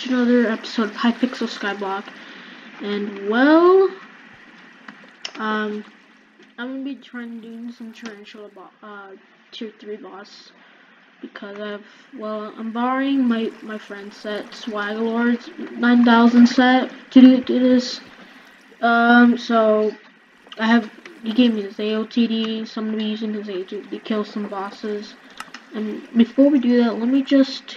to another episode of Hypixel Skyblock. And well, I'm gonna be trying to do some Tarantula tier 3 boss because I'm borrowing my friend's set, Swagalord's 9000 set to do this. So he gave me this AOTD, so I'm gonna be using his AOTD to kill some bosses. And before we do that, let me just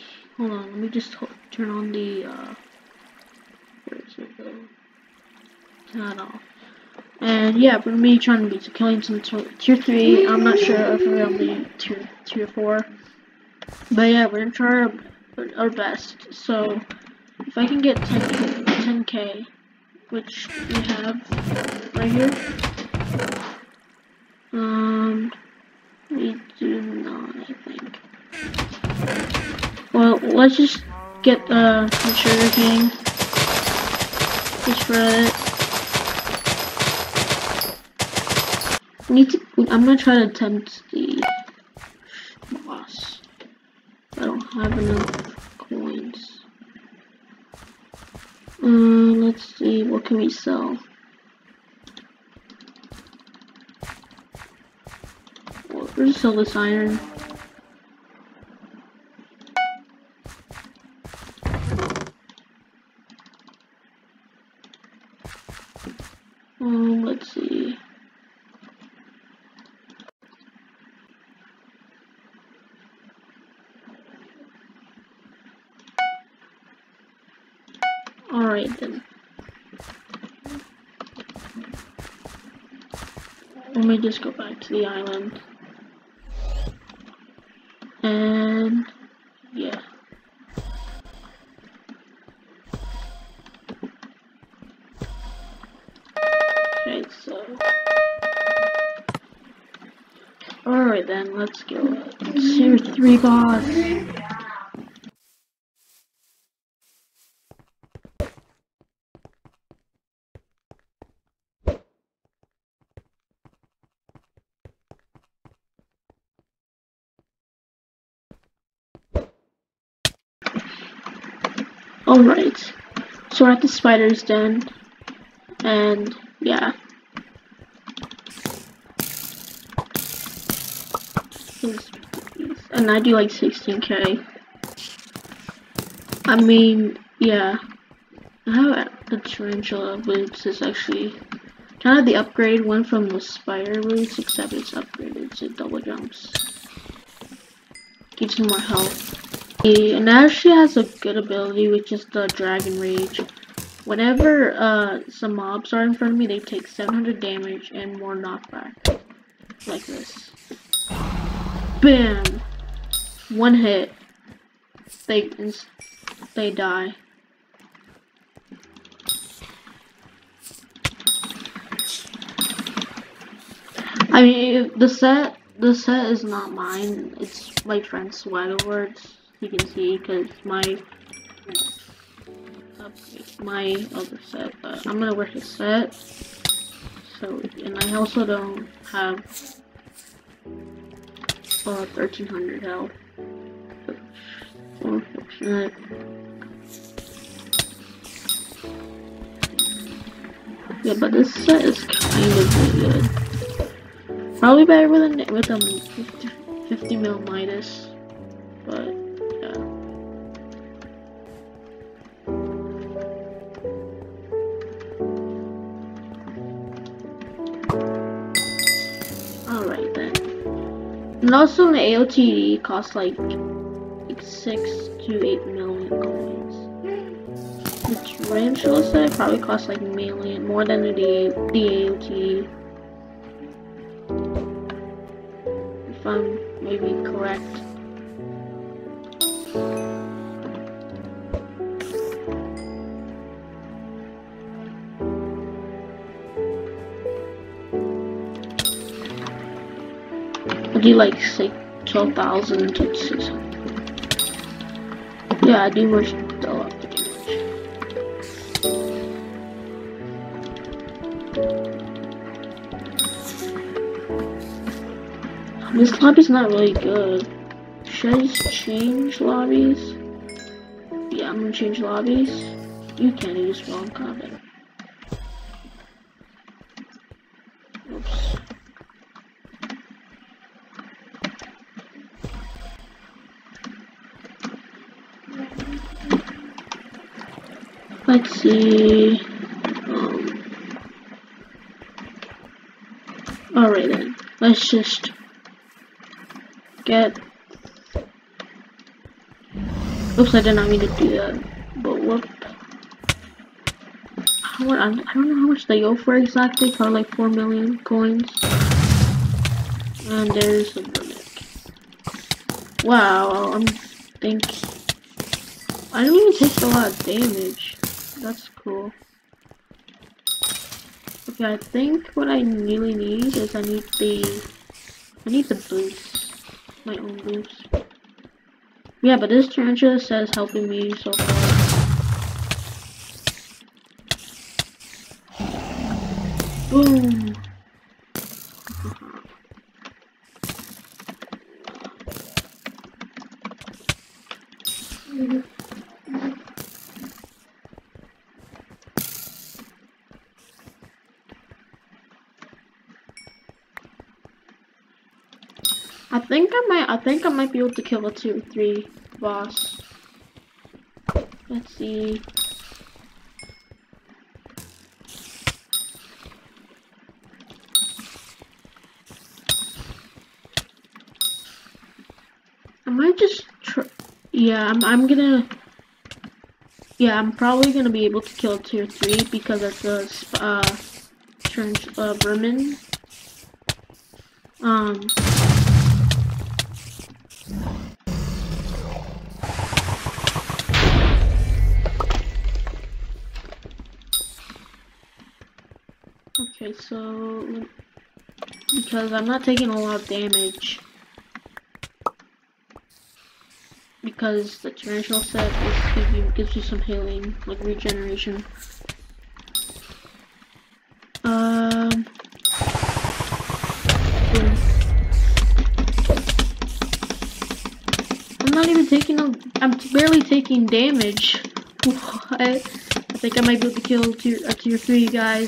turn on the where is it though? Turn it off. And yeah, we're gonna be trying to be killing some tier 3. I'm not sure if we're gonna be tier 4, but yeah, we're gonna try our best. So if I can get 10k, which we have right here. We do not, I think. Well, let's just get some sugar cane. Just for it. I'm gonna try to attempt the boss. I don't have enough coins. Let's see, what can we sell? Well, we'll just sell this iron. Let's see. Alright then. Let me just go back to the island. And yeah. Okay, so alright then, let's go. Tier 3 boss. Alright, so we're at the spider's den, and yeah. And I do like 16k. I mean, yeah. I have the Tarantula boots is actually kind of the upgrade one from the spider boots, except it's upgraded to double jumps. Gives you more health. And it actually has a good ability, which is the Dragon Rage. Whenever some mobs are in front of me, they take 700 damage and more knockback. Like this. Bam! One hit. They die. I mean, the set is not mine. It's my friend's Swagalord's. You can see, because my other set, but I'm gonna wear his set. So, and I also don't have 1300 health. Unfortunate. Yeah, but this set is kind of really good. Probably better with 50 mil Midas, but yeah. Alright then. And also the AOTD costs like 6 to 8 million coins. The Tarantula set probably costs like a million, more than the AOTD. If I'm maybe correct. I do like say 12,000 to 600. Yeah, I do wish a lot of damage. This lobby's not really good. Should I just change lobbies? Yeah. Yeah, I'm gonna change lobbies. You can't use spawn combat. Oops. Let's see. Alright then. Let's just get. Oops, I did not mean to do that. But whoop. I don't know how much they go for exactly. Probably like 4 million coins. And there's the verdict. Wow, I don't even take a lot of damage. That's cool. Okay, I think what I really need is I need the boots. My own boots. Yeah, but this Tarantula says helping me so far. Boom. I think I might be able to kill a tier 3 boss. Let's see. I might just try. Yeah, I'm probably gonna be able to kill tier 3 because of the vermin. Okay, so because I'm not taking a lot of damage. Because the Tarantula set gives you some healing, like regeneration. I'm not even taking I'm barely taking damage. What? I think I might be able to kill a tier 3, guys.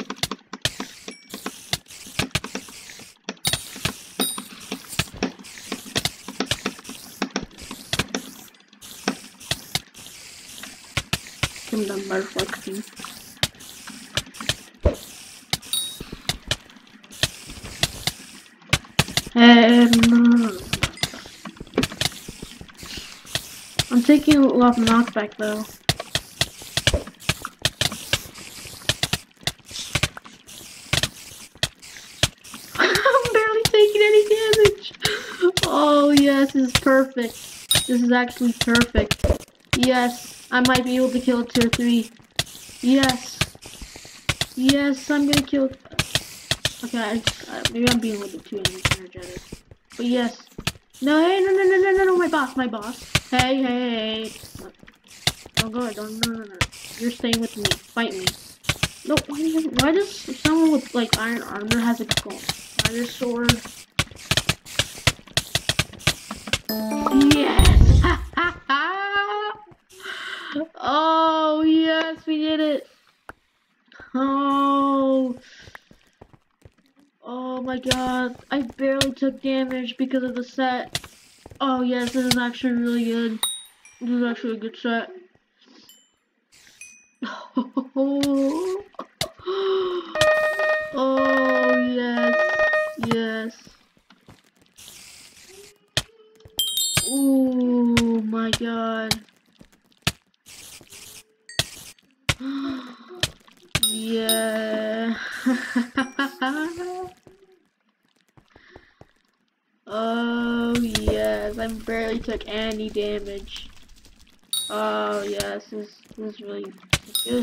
I'm done by reflecting. I'm taking a lot of knockback though. I'm barely taking any damage. Oh yes, this is perfect. This is actually perfect. Yes, I might be able to kill tier 3. Yes. Yes, I'm gonna kill. Okay, maybe I'm being a little bit too energetic. But yes. No, hey, no, my boss. Hey. Don't go, no. You're staying with me. Fight me. No, why does someone with, like, iron armor has a fire sword? Yes! Oh, yes, we did it! Oh my god, I barely took damage because of the set. Oh yes, this is actually really good. This is actually a good set. Oh yes. Oh my god. Yeah. Oh yes, I barely took any damage. Oh yes, this is really good.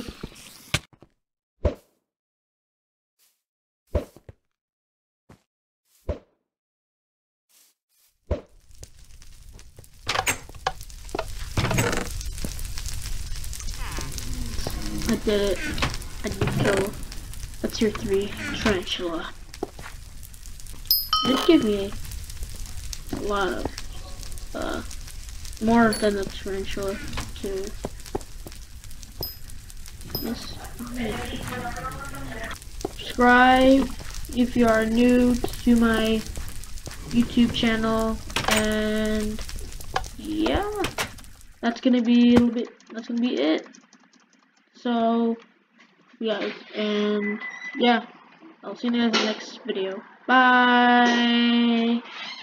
I did it. I did kill a tier 3 Tarantula. It gave me a lot of more than the tarantula too. Yes. Subscribe if you are new to my YouTube channel, and yeah, that's gonna be it. So yeah, and yeah, I'll see you guys in the next video. Bye.